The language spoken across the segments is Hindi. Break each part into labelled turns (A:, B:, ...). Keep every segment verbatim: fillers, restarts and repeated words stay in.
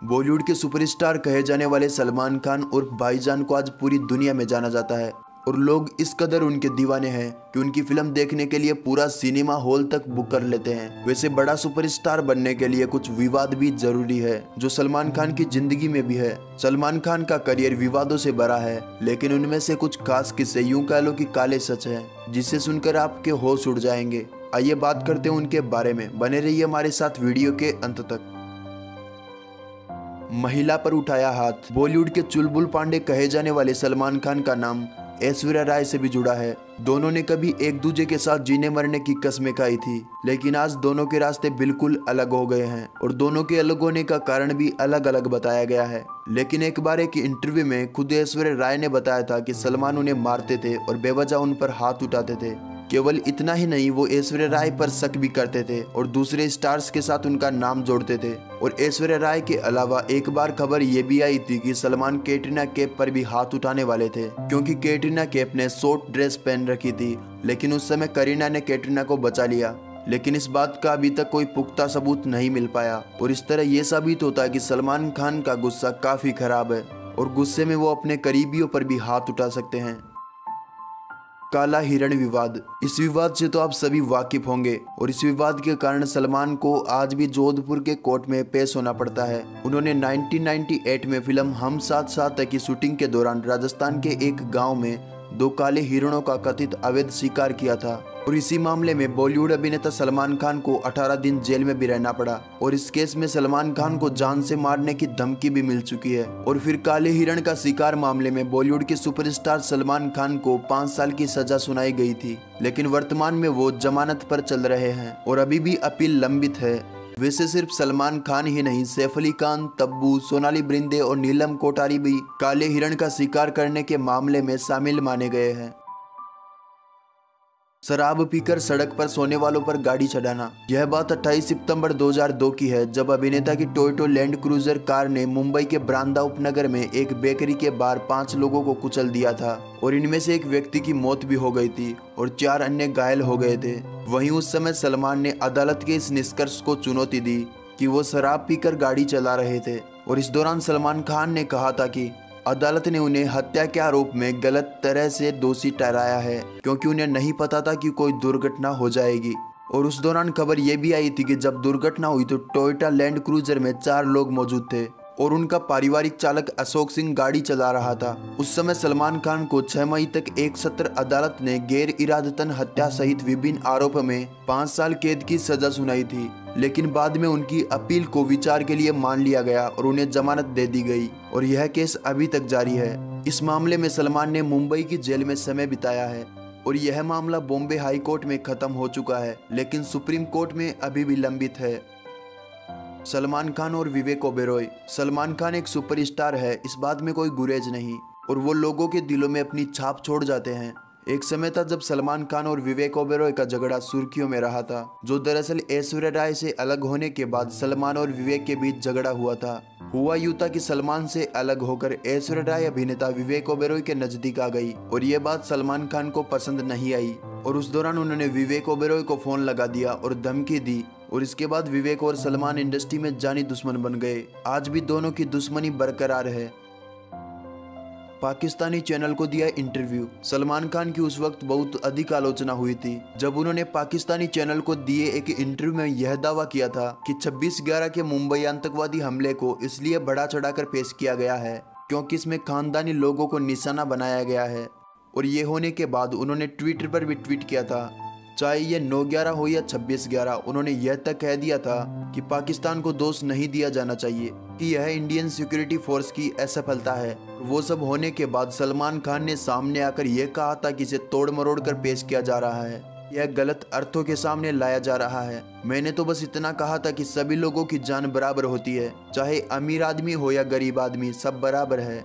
A: बॉलीवुड के सुपरस्टार कहे जाने वाले सलमान खान उर्फ भाईजान को आज पूरी दुनिया में जाना जाता है और लोग इस कदर उनके दीवाने हैं कि उनकी फिल्म देखने के लिए पूरा सिनेमा हॉल तक बुक कर लेते हैं। वैसे बड़ा सुपरस्टार बनने के लिए कुछ विवाद भी जरूरी है, जो सलमान खान की जिंदगी में भी है। सलमान खान का करियर विवादों से भरा है, लेकिन उनमें से कुछ खास किस्से यूं कह लो कि काले सच है, जिसे सुनकर आपके होश उड़ जाएंगे। आइए बात करते हैं उनके बारे में। बने रहिए हमारे साथ वीडियो के अंत तक। महिला पर उठाया हाथ। बॉलीवुड के चुलबुल पांडे कहे जाने वाले सलमान खान का नाम ऐश्वर्या राय से भी जुड़ा है। दोनों ने कभी एक दूसरे के साथ जीने मरने की कस्में खाई थी, लेकिन आज दोनों के रास्ते बिल्कुल अलग हो गए हैं और दोनों के अलग होने का कारण भी अलग अलग बताया गया है। लेकिन एक बार एक इंटरव्यू में खुद ऐश्वर्या राय ने बताया था कि सलमान उन्हें मारते थे और बेवजह उन पर हाथ उठाते थे। केवल इतना ही नहीं, वो ऐश्वर्या राय पर शक भी करते थे और दूसरे स्टार्स के साथ उनका नाम जोड़ते थे। और ऐश्वर्या राय के अलावा एक बार खबर ये भी आई थी कि सलमान कैटरीना कैफ पर भी हाथ उठाने वाले थे, क्योंकि कैटरीना कैफ ने शॉर्ट ड्रेस पहन रखी थी, लेकिन उस समय करीना ने कैटरीना को बचा लिया। लेकिन इस बात का अभी तक कोई पुख्ता सबूत नहीं मिल पाया और इस तरह ये साबित होता है कि सलमान खान का गुस्सा काफी खराब है और गुस्से में वो अपने करीबियों पर भी हाथ उठा सकते हैं। काला हिरण विवाद। इस विवाद से तो आप सभी वाकिफ होंगे और इस विवाद के कारण सलमान को आज भी जोधपुर के कोर्ट में पेश होना पड़ता है। उन्होंने उन्नीस सौ अट्ठानवे में फिल्म हम साथ साथ है की शूटिंग के दौरान राजस्थान के एक गांव में दो काले हिरणों का कथित अवैध शिकार किया था और इसी मामले में बॉलीवुड अभिनेता सलमान खान को अठारह दिन जेल में भी रहना पड़ा और इस केस में सलमान खान को जान से मारने की धमकी भी मिल चुकी है। और फिर काले हिरण का शिकार मामले में बॉलीवुड के सुपरस्टार सलमान खान को पाँच साल की सजा सुनाई गई थी, लेकिन वर्तमान में वो जमानत पर चल रहे हैं और अभी भी अपील लंबित है। वैसे सिर्फ सलमान खान ही नहीं, सैफ अली खान, तब्बू, सोनाली ब्रिंदे और नीलम कोठारी भी काले हिरण का शिकार करने के मामले में शामिल माने गए हैं। शराब पीकर सड़क पर सोने वालों पर गाड़ी चढ़ाना। यह बात अट्ठाईस सितंबर दो हज़ार दो की है, जब अभिनेता की टोयोटो लैंड क्रूजर कार ने मुंबई के ब्रांदा उपनगर में एक बेकरी के बाहर पांच लोगों को कुचल दिया था और इनमें से एक व्यक्ति की मौत भी हो गई थी और चार अन्य घायल हो गए थे। वहीं उस समय सलमान ने अदालत के इस निष्कर्ष को चुनौती दी कि वो शराब पीकर गाड़ी चला रहे थे और इस दौरान सलमान खान ने कहा था कि अदालत ने उन्हें हत्या के आरोप में गलत तरह से दोषी ठहराया है, क्योंकि उन्हें नहीं पता था कि कोई दुर्घटना हो जाएगी। और उस दौरान खबर यह भी आई थी कि जब दुर्घटना हुई तो टोयोटा लैंड क्रूजर में चार लोग मौजूद थे और उनका पारिवारिक चालक अशोक सिंह गाड़ी चला रहा था। उस समय सलमान खान को छह मई तक एक सत्र अदालत ने गैर इरादतन हत्या सहित विभिन्न आरोप में पाँच साल कैद की सजा सुनाई थी, लेकिन बाद में उनकी अपील को विचार के लिए मान लिया गया और उन्हें जमानत दे दी गई और यह केस अभी तक जारी है। इस मामले में सलमान ने मुंबई की जेल में समय बिताया है और यह मामला बॉम्बे हाई कोर्ट में खत्म हो चुका है, लेकिन सुप्रीम कोर्ट में अभी भी लंबित है। सलमान खान और विवेक ओबेरॉय। सलमान खान एक सुपरस्टार है, इस बात में कोई गुरेज नहीं, और वो लोगों के दिलों में अपनी छाप छोड़ जाते हैं। एक समय था जब सलमान खान और विवेक ओबेरॉय का झगड़ा सुर्खियों में रहा था, जो दरअसल ऐश्वर्या राय से अलग होने के बाद सलमान और विवेक के बीच झगड़ा हुआ था। हुआ यूं था कि सलमान से अलग होकर ऐश्वर्या राय अभिनेता विवेक ओबेरॉय के नजदीक आ गई और ये बात सलमान खान को पसंद नहीं आई और उस दौरान उन्होंने विवेक ओबेरॉय को फोन लगा दिया और धमकी दी और इसके बाद विवेक और सलमान इंडस्ट्री में जानी दुश्मन बन गए। आज भी दोनों की दुश्मनी बरकरार है। पाकिस्तानी चैनल को दिया इंटरव्यू। सलमान खान की उस वक्त बहुत अधिक आलोचना हुई थी जब उन्होंने पाकिस्तानी चैनल को दिए एक इंटरव्यू में यह दावा किया था कि छब्बीस ग्यारह के मुंबई आतंकवादी हमले को इसलिए बढ़ा चढ़ाकर पेश किया गया है क्योंकि इसमें खानदानी लोगों को निशाना बनाया गया है। और ये होने के बाद उन्होंने ट्विटर पर भी ट्वीट किया था, चाहे ये नौ ग्यारह हो या छब्बीस ग्यारह, उन्होंने यह तक कह दिया था कि पाकिस्तान को दोष नहीं दिया जाना चाहिए कि यह इंडियन सिक्योरिटी फोर्स की असफलता है। वो सब होने के बाद सलमान खान ने सामने आकर यह कहा था कि इसे तोड़ मरोड़ कर पेश किया जा रहा है, यह गलत अर्थों के सामने लाया जा रहा है। मैंने तो बस इतना कहा था कि सभी लोगों की जान बराबर होती है, चाहे अमीर आदमी हो या गरीब आदमी, सब बराबर है।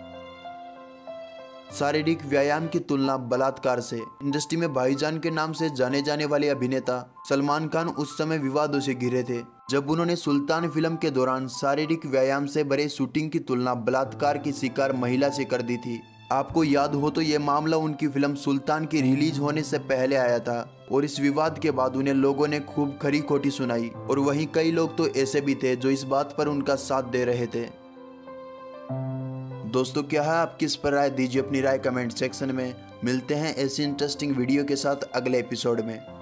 A: शारीरिक व्यायाम की तुलना बलात्कार से। इंडस्ट्री में भाईजान के नाम से जाने जाने वाले अभिनेता सलमान खान उस समय विवादों से घिरे थे जब उन्होंने सुल्तान फिल्म के दौरान शारीरिक व्यायाम से भरे शूटिंग की तुलना बलात्कार की शिकार महिला से कर दी थी। आपको याद हो तो ये मामला उनकी फिल्म सुल्तान की रिलीज होने से पहले आया था और इस विवाद के बाद उन्हें लोगों ने खूब खरी खोटी सुनाई और वहीं कई लोग तो ऐसे भी थे जो इस बात पर उनका साथ दे रहे थे। दोस्तों, क्या है आपकी इस पर राय? दीजिए अपनी राय कमेंट सेक्शन में। मिलते हैं ऐसी इंटरेस्टिंग वीडियो के साथ अगले एपिसोड में।